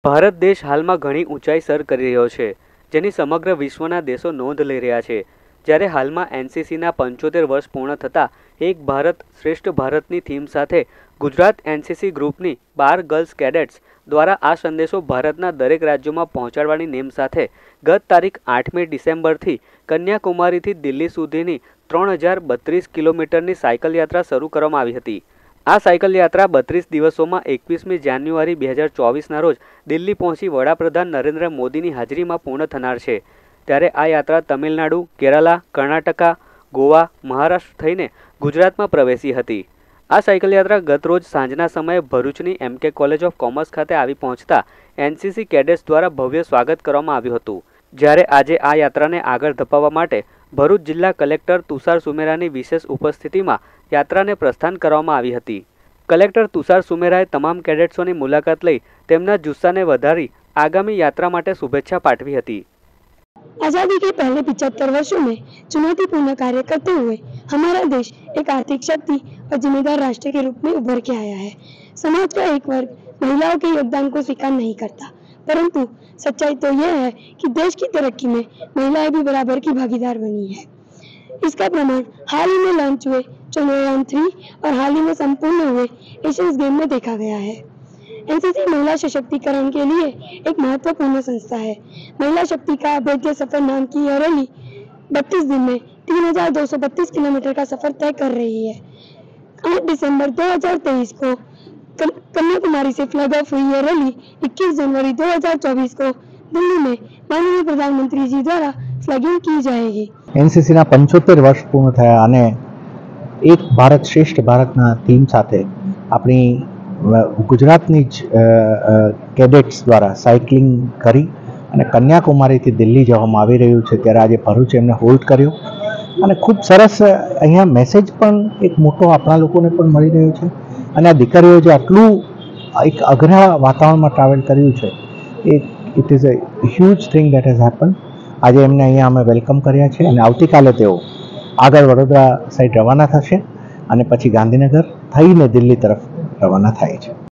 ભારત દેશ હાલમાં ઘણી ઊંચાઈ સર કરી રહ્યો છે, જેની સમગ્ર વિશ્વના દેશો નોંધ લઈ રહ્યા છે. જ્યારે હાલમાં એનસીસીના 75 વર્ષ પૂર્ણ થતાં એક ભારત શ્રેષ્ઠ ભારતની થીમ સાથે ગુજરાત એનસીસી ગ્રુપની 12 ગર્લ્સ કેડેટ્સ દ્વારા આ સંદેશો ભારતના દરેક રાજ્યોમાં પહોંચાડવાની નેમ સાથે ગત તારીખ 8મી ડિસેમ્બરથી કન્યાકુમારીથી દિલ્હી સુધીની 3032 કિલોમીટરની સાયકલ યાત્રા શરૂ કરવામાં આવી હતી. આ સાયકલ યાત્રા 32 દિવસોમાં 21મી જાન્યુઆરી 2024ના રોજ દિલ્હી પહોંચી વડાપ્રધાન નરેન્દ્ર મોદીની હાજરીમાં પૂર્ણ થનાર છે. ત્યારે આ યાત્રા તમિલનાડુ, કેરાલા, કર્ણાટકા, ગોવા, મહારાષ્ટ્ર થઈને ગુજરાતમાં પ્રવેશી હતી. આ સાયકલ યાત્રા ગત રોજ સાંજના સમયે ભરૂચની MK કોલેજ ઓફ કોમર્સ ખાતે આવી પહોંચતા એનસીસી કેડેટ્સ દ્વારા ભવ્ય સ્વાગત કરવામાં આવ્યું હતું. જ્યારે આજે આ યાત્રાને આગળ ધપાવવા માટે ભરૂચ જિલ્લા કલેક્ટર તુષાર સુમેરાની વિશેષ ઉપસ્થિતિમાં યાત્રાને પ્રસ્થાન કરવામાં આવી હતી. કલેક્ટર તુષાર સુમેરાએ તમામ કેડેટ્સોની મુલાકાત લઈ તેમના જુસ્સાને વધારી आगामी यात्रा માટે शुभेच्छा पाठवी હતી. आज़ादी के पहले 75 वर्षों में चुनौतीपूर्ण कार्य करते हुए हमारा देश एक आर्थिक शक्ति और जिम्मेदार राष्ट्र के रूप में उभर के आया है. समाज का एक वर्ग महिलाओं के योगदान को स्वीकार नहीं करता, परंतु सच्चाई तो यह है कि देश की तरक्की में महिलाएं भी बराबर की भागीदार बनी है. इसका प्रमाण हाल ही में लॉन्च हुए चंद्रयान 3 और हाल ही में संपूर्ण हुए एशियंस गेम में देखा गया है. एनसीसी महिला सशक्तिकरण के लिए एक महत्वपूर्ण संस्था है. महिला शक्ति का अभेद्य सफर नाम की यह रैली 32 दिन में 3232 किलोमीटर का सफर तय कर रही है. 8 दिसंबर 2023 को कन्याकुमारी से फ्लैग ऑफ हुई यह रैली 21 जनवरी 2024 को दिल्ली में माननीय प्रधानमंत्री जी द्वारा फ्लैगिंग की जाएगी. एनसीसी ना 75 वर्ष पूर्ण थया અને એક ભારત શ્રેષ્ઠ ભારતના થીમ સાથે આપણી ગુજરાતની જ કેડેટ્સ દ્વારા સાયકલિંગ કરી અને કન્યાકુમારીથી દિલ્હી જવામાં આવી રહ્યું છે. ત્યારે આજે ભરૂચ એમને હોલ્ડ કર્યો અને ખૂબ સરસ અહીંયા મેસેજ પણ એક મોટો આપણા લોકોને પણ મળી રહ્યો છે. અને આ દીકરીઓ જે આટલું એક અઘરા વાતાવરણમાં ટ્રાવેલ કર્યું છે એ it is a huge thing that has happen. આજે એમને અહીંયા અમે વેલકમ કર્યા છે અને આવતીકાલે તેઓ આગળ વડોદરા સાઈડ રવાના થશે અને પછી ગાંધીનગર થઈને દિલ્હી તરફ રવાના થાય છે.